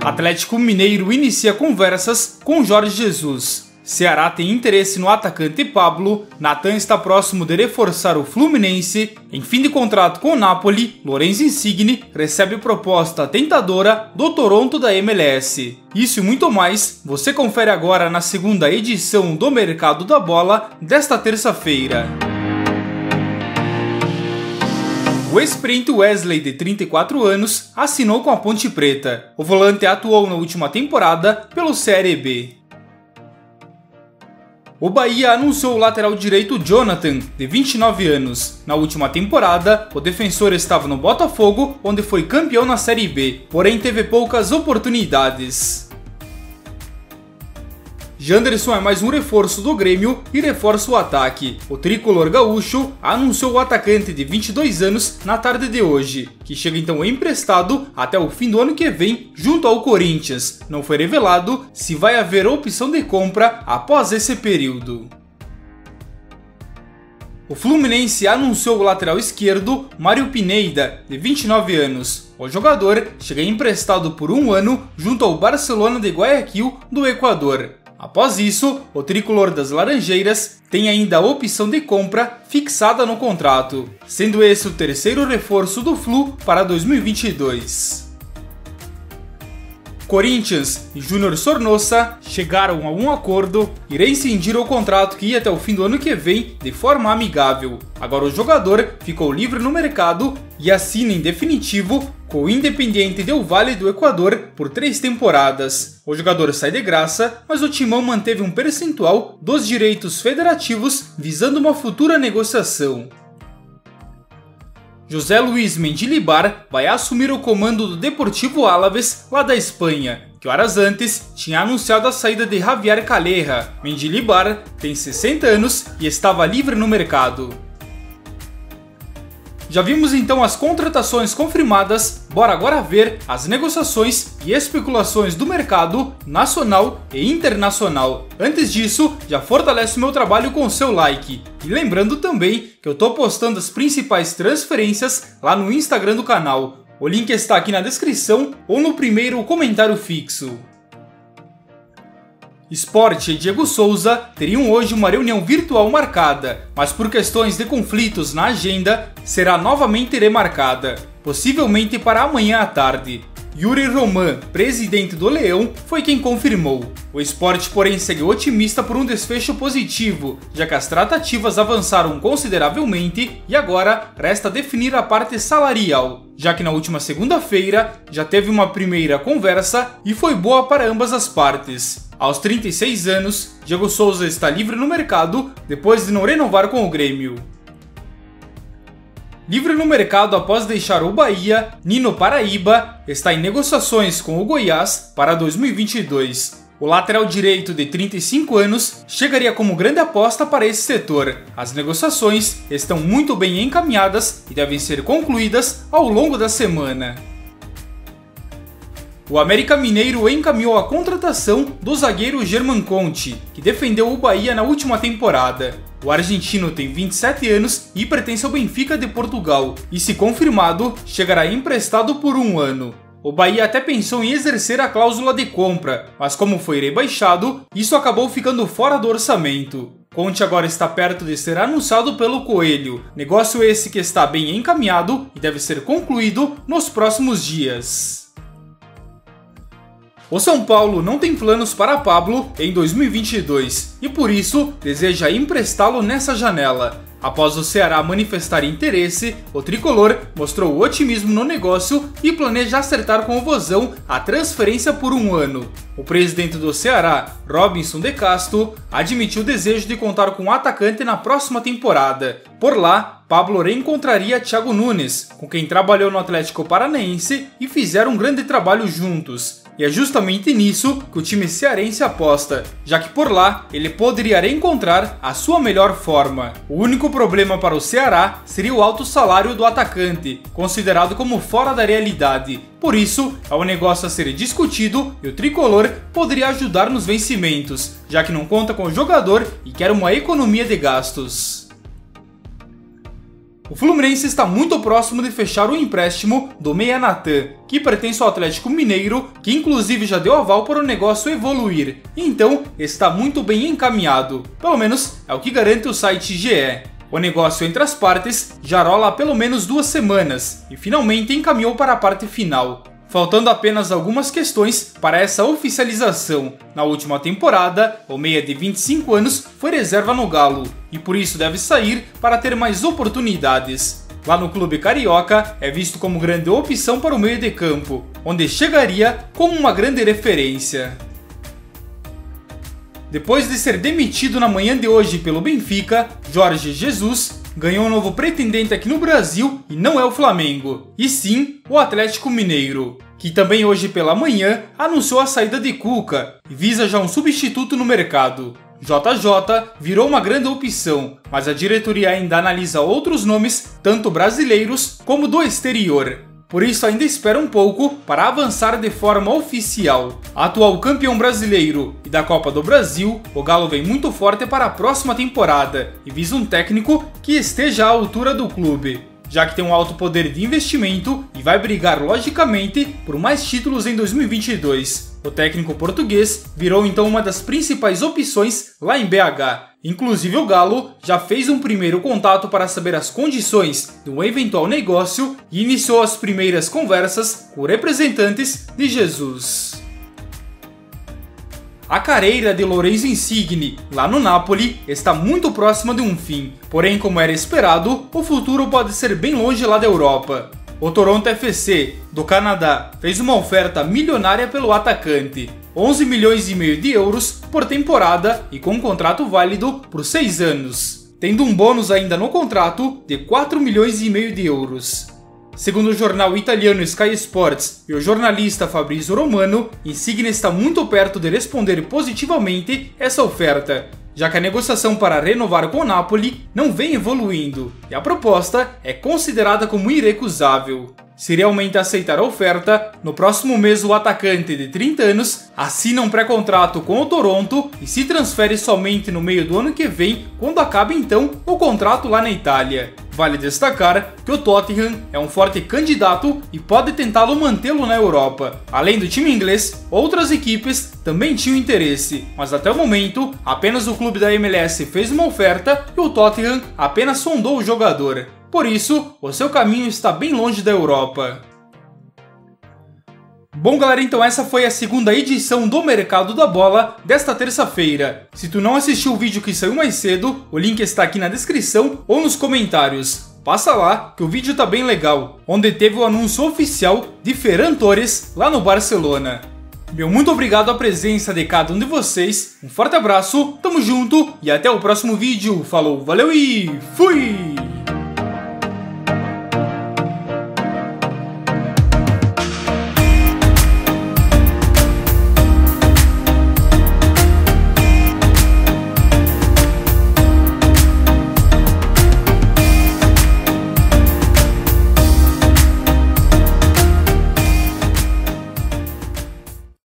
Atlético Mineiro inicia conversas com Jorge Jesus. Ceará tem interesse no atacante Pablo. Natan está próximo de reforçar o Fluminense. Em fim de contrato com o Napoli, Lorenzo Insigne recebe proposta tentadora do Toronto da MLS. Isso e muito mais você confere agora na segunda edição do Mercado da Bola desta terça-feira. O ex-print Wesley, de 34 anos, assinou com a Ponte Preta. O volante atuou na última temporada pelo Série B. O Bahia anunciou o lateral direito Jonathan, de 29 anos. Na última temporada, o defensor estava no Botafogo, onde foi campeão na Série B, porém teve poucas oportunidades. Janderson é mais um reforço do Grêmio e reforça o ataque. O tricolor gaúcho anunciou o atacante de 22 anos na tarde de hoje, que chega então emprestado até o fim do ano que vem junto ao Corinthians. Não foi revelado se vai haver opção de compra após esse período. O Fluminense anunciou o lateral esquerdo Mário Pineda, de 29 anos. O jogador chega emprestado por um ano junto ao Barcelona de Guayaquil, do Equador. Após isso, o tricolor das Laranjeiras tem ainda a opção de compra fixada no contrato, sendo esse o terceiro reforço do Flu para 2022. Corinthians e Júnior Sornosa chegaram a um acordo e rescindiram o contrato que ia até o fim do ano que vem de forma amigável. Agora o jogador ficou livre no mercado e assina em definitivo com o Independiente del Valle do Equador por 3 temporadas. O jogador sai de graça, mas o timão manteve um percentual dos direitos federativos visando uma futura negociação. José Luís Mendilibar vai assumir o comando do Deportivo Alavés, lá da Espanha, que horas antes tinha anunciado a saída de Javier Calleja. Mendilibar tem 60 anos e estava livre no mercado. Já vimos então as contratações confirmadas, bora agora ver as negociações e especulações do mercado nacional e internacional. Antes disso, já fortalece o meu trabalho com o seu like. E lembrando também que eu tô postando as principais transferências lá no Instagram do canal. O link está aqui na descrição ou no primeiro comentário fixo. Sport e Diego Souza teriam hoje uma reunião virtual marcada, mas por questões de conflitos na agenda, será novamente remarcada, possivelmente para amanhã à tarde. Yuri Roman, presidente do Leão, foi quem confirmou. O Sport, porém, segue otimista por um desfecho positivo, já que as tratativas avançaram consideravelmente e agora resta definir a parte salarial, já que na última segunda-feira já teve uma primeira conversa e foi boa para ambas as partes. Aos 36 anos, Diego Souza está livre no mercado depois de não renovar com o Grêmio. Livre no mercado após deixar o Bahia, Nino Paraíba está em negociações com o Goiás para 2022. O lateral direito de 35 anos chegaria como grande aposta para esse setor. As negociações estão muito bem encaminhadas e devem ser concluídas ao longo da semana. O América Mineiro encaminhou a contratação do zagueiro Germán Conte, que defendeu o Bahia na última temporada. O argentino tem 27 anos e pertence ao Benfica de Portugal, e se confirmado, chegará emprestado por um ano. O Bahia até pensou em exercer a cláusula de compra, mas como foi rebaixado, isso acabou ficando fora do orçamento. Conte agora está perto de ser anunciado pelo Coelho, negócio esse que está bem encaminhado e deve ser concluído nos próximos dias. O São Paulo não tem planos para Pablo em 2022 e por isso deseja emprestá-lo nessa janela. Após o Ceará manifestar interesse, o tricolor mostrou otimismo no negócio e planeja acertar com o Vozão a transferência por um ano. O presidente do Ceará, Robinson de Castro, admitiu o desejo de contar com o atacante na próxima temporada. Por lá, Pablo reencontraria Thiago Nunes, com quem trabalhou no Atlético Paranaense e fizeram um grande trabalho juntos. E é justamente nisso que o time cearense aposta, já que por lá ele poderia reencontrar a sua melhor forma. O único problema para o Ceará seria o alto salário do atacante, considerado como fora da realidade. Por isso, é um negócio a ser discutido e o tricolor poderia ajudar nos vencimentos, já que não conta com o jogador e quer uma economia de gastos. O Fluminense está muito próximo de fechar o empréstimo do meia Natan, que pertence ao Atlético Mineiro, que inclusive já deu aval para o negócio evoluir, então está muito bem encaminhado, pelo menos é o que garante o site GE. O negócio entre as partes já rola há pelo menos 2 semanas e finalmente encaminhou para a parte final, faltando apenas algumas questões para essa oficialização. Na última temporada, o meia de 25 anos foi reserva no Galo e por isso deve sair para ter mais oportunidades. Lá no clube carioca, é visto como grande opção para o meio de campo, onde chegaria como uma grande referência. Depois de ser demitido na manhã de hoje pelo Benfica, Jorge Jesus ganhou um novo pretendente aqui no Brasil e não é o Flamengo, e sim o Atlético Mineiro, que também hoje pela manhã anunciou a saída de Cuca e visa já um substituto no mercado. JJ virou uma grande opção, mas a diretoria ainda analisa outros nomes, tanto brasileiros como do exterior. Por isso ainda espera um pouco para avançar de forma oficial. Atual campeão brasileiro e da Copa do Brasil, o Galo vem muito forte para a próxima temporada e visa um técnico que esteja à altura do clube, já que tem um alto poder de investimento e vai brigar logicamente por mais títulos em 2022. O técnico português virou então uma das principais opções lá em BH. Inclusive o Galo já fez um primeiro contato para saber as condições de um eventual negócio e iniciou as primeiras conversas com representantes de Jesus. A carreira de Lorenzo Insigne, lá no Napoli, está muito próxima de um fim, porém, como era esperado, o futuro pode ser bem longe lá da Europa. O Toronto FC, do Canadá, fez uma oferta milionária pelo atacante, 11 milhões e meio de euros por temporada e com um contrato válido por 6 anos, tendo um bônus ainda no contrato de 4 milhões e meio de euros. Segundo o jornal italiano Sky Sports e o jornalista Fabrizio Romano, Insigne está muito perto de responder positivamente essa oferta, já que a negociação para renovar com o Napoli não vem evoluindo e a proposta é considerada como irrecusável. Se realmente aceitar a oferta, no próximo mês o atacante de 30 anos assina um pré-contrato com o Toronto e se transfere somente no meio do ano que vem, quando acaba então o contrato lá na Itália. Vale destacar que o Tottenham é um forte candidato e pode tentá-lo mantê-lo na Europa. Além do time inglês, outras equipes também tinham interesse, mas até o momento apenas o clube da MLS fez uma oferta e o Tottenham apenas sondou o jogador. Por isso, o seu caminho está bem longe da Europa. Bom galera, então essa foi a segunda edição do Mercado da Bola desta terça-feira. Se tu não assistiu o vídeo que saiu mais cedo, o link está aqui na descrição ou nos comentários. Passa lá que o vídeo tá bem legal, onde teve o anúncio oficial de Ferran Torres lá no Barcelona. Meu muito obrigado à presença de cada um de vocês, um forte abraço, tamo junto e até o próximo vídeo. Falou, valeu e fui!